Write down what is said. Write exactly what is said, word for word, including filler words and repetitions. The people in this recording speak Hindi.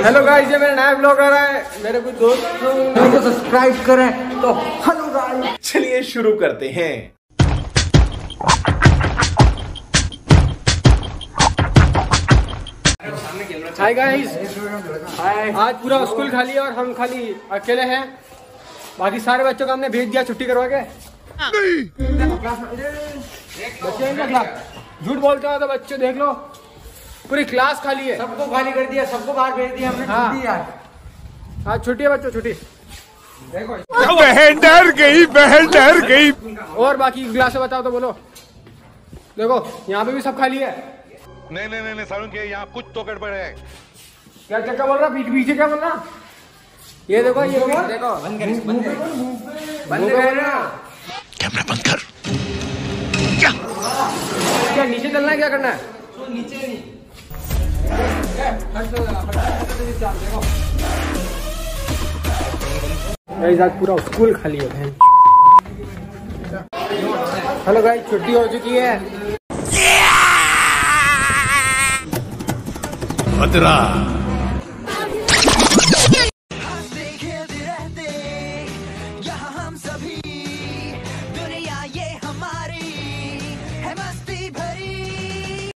हेलो गाइस, ये मेरा नया ब्लॉग आ रहा है। मेरे कुछ दोस्त को सब्सक्राइब करें तो हेलो गाइस। चलिए शुरू करते हैं। हाय गाइस, आज पूरा स्कूल खाली है और हम खाली अकेले हैं। बाकी सारे बच्चों को हमने भेज दिया छुट्टी करवा के। बच्चे हैं क्या क्लास? झूठ बोलते हो तो बच्चे देख लो, पूरी क्लास खाली है। सबको खाली कर दिया, सबको बाहर भेज दिया हमने। हाँ। छुट्टी यार, आज छुट्टी है बच्चों, छुट्टी। देखो बहन डर गई, बहन डर गई। और बाकी क्लास बताओ तो बोलो। देखो यहाँ पे भी सब खाली है। नहीं नहीं नहीं सारुण के यहाँ कुछ तो गड़बड़ है। क्या चक्का बोल रहा? पीछे पीछे क्या बोल रहा? ये देखो, ये देखो, देखो बंद कर, बंद कर, बंद कर ना। कैमरा बंद कर। क्या नीचे चलना है, क्या करना है? नीचे नहीं। आज पूरा स्कूल खाली है बहन। हेलो गाइस, छुट्टी हो चुकी है। खतरा